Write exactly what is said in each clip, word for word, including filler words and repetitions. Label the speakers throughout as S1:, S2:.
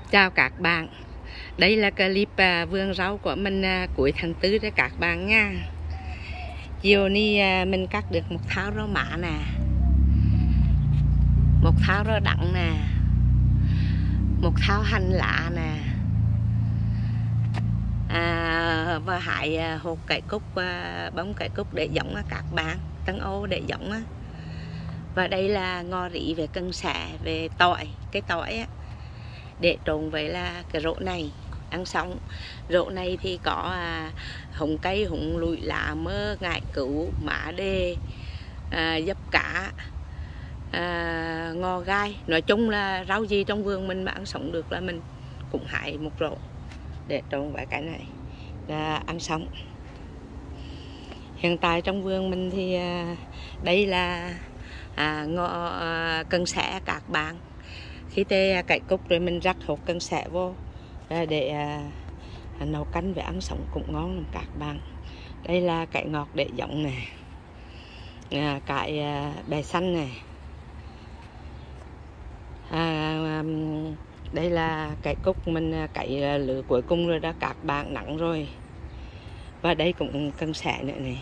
S1: Chào các bạn, đây là clip à, vườn rau của mình à, cuối tháng tư đấy các bạn nha. Chiều nay à, mình cắt được một tháo rau mã nè, một tháo rau đắng nè, một tháo hành lá nè, à, và hại à, hột cải cúc, à, bông cải cúc để giống á các bạn, tân ô để giống á. Và đây là ngò rỉ về cân xẻ, về tỏi, cái tỏi á, để trộn với là cái rổ này ăn sống. Rổ này thì có à, húng cây, húng lụi, lá mơ, ngải cứu, má đê, à, dấp cá, à, ngò gai. Nói chung là rau gì trong vườn mình mà ăn sống được là mình cũng hái một rổ để trộn với cái này là ăn sống. Hiện tại trong vườn mình thì à, đây là à, ngò à, cần xẻ các bạn. Khi tê cải cúc rồi mình rắc hột cần xẻ vô để à, nấu canh với ăn sống cũng ngon lắm các bạn. Đây là cải ngọt để giống này, à, cải à, bẹ xanh này, à, đây là cải cúc mình cải lửa cuối cùng rồi đó các bạn, nặng rồi. Và đây cũng cần xẻ nữa này,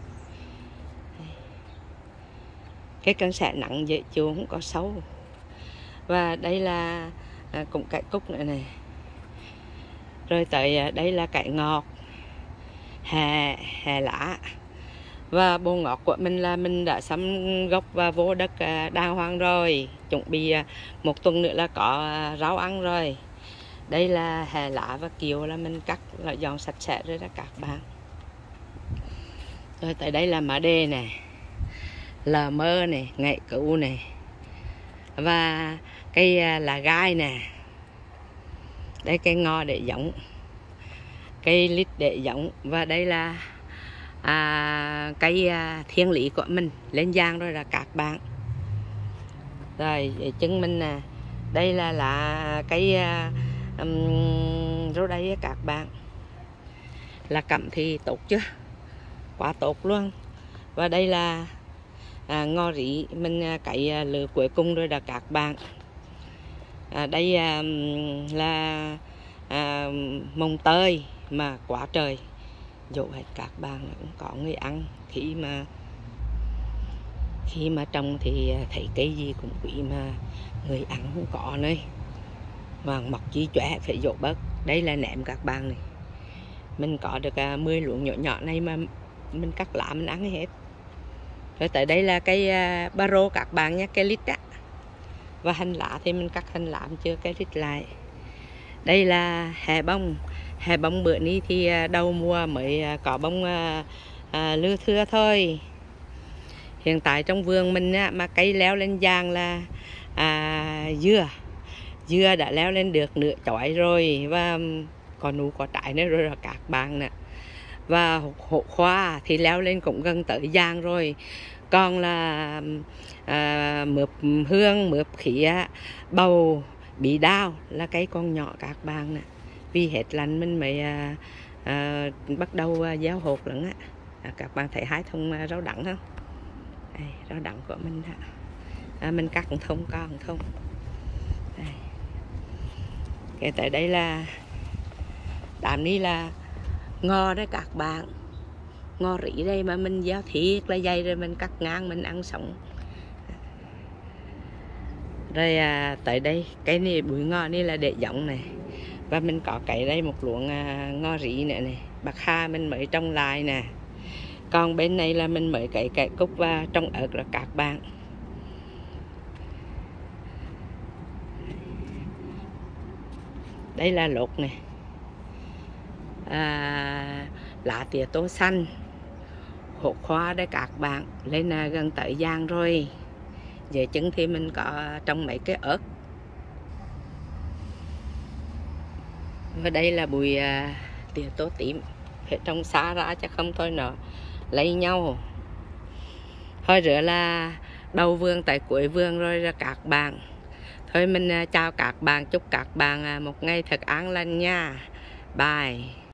S1: cái cần xẻ nặng dễ chịu, không có xấu. Và đây là à, cũng cải cúc nữa này. Rồi tới à, đây là cải ngọt, hà, hà lá. Và bồ ngọt của mình là mình đã xăm gốc và vô đất à, đàng hoàng rồi. Chuẩn bị à, một tuần nữa là có à, rau ăn rồi. Đây là hà lá và kiệu là mình cắt là dọn sạch sẽ rồi đó các bạn. Rồi tới đây là má đê này, lờ mơ này, ngải cứu này, và cây là gai nè. Đây cây ngò để giống, cây lít để giống. Và đây là à, cây à, thiên lý của mình lên giang rồi là các bạn. Rồi chân mình nè, đây là là cây à, um, rau đây các bạn, là cẩm thì tốt chứ, quá tốt luôn. Và đây là à, ngò rỉ mình cấy à, lửa cuối cùng rồi là các bạn. À, đây à, là à, mồng tơi mà quá trời dỗ hết các bạn, cũng có người ăn. Khi mà khi mà trồng thì thấy cây gì cũng quý mà người ăn không có nơi mà mọc chi chóe phải dỗ bớt. Đây là nệm các bạn này, mình có được à, mười luống nhỏ nhỏ này mà mình cắt lá mình ăn hết. Rồi tới đây là cây à, baro các bạn nhé, cây lít á. Và hành lá thì mình cắt hành lá chưa cây lít lại. Đây là hè bông. Hè bông bữa nay thì đầu mùa mới có bông à, à, lưa thưa thôi. Hiện tại trong vườn mình á, mà cây leo lên giang là à, dưa. Dưa đã leo lên được nửa chói rồi, và còn nụ có trái nữa rồi là các bạn nè. Và hộ khoa thì leo lên cũng gần tới giang rồi. Còn là à, mướp hương, mướp khía, bầu, bí đao là cây con nhỏ các bạn nè. Vì hết lạnh mình mới à, à, bắt đầu à, gieo hột lẫn á. À, các bạn thấy hai thùng à, rau đắng không? Đây, rau đắng của mình đó. À, mình cắt một thùng con một thùng. Đây. Cái tới đây là đám ní là ngò đấy các bạn, ngò rỉ đây mà mình gieo thiệt là dày rồi mình cắt ngang mình ăn sống. Rồi à, tới đây cái này bụi ngò này là để giống này. Và mình có cái đây một luống à, ngò rỉ nữa này, bạc hà mình mới trồng lại nè. Còn bên này là mình mới cấy cải cúc và trồng ớt là các bạn. Đây là lột này, à, lá tía tô xanh, hột khoa đây các bạn, lên à, gần tới giang rồi. Dưới chân thì mình có trồng mấy cái ớt. Và đây là bụi à, tía tô tím, phải trồng xa ra chứ không thôi nó lấy nhau. Thôi rửa là đầu vườn tới cuối vườn rồi là các bạn. Thôi mình à, chào các bạn, chúc các bạn à, một ngày thật an lành nha. Bye.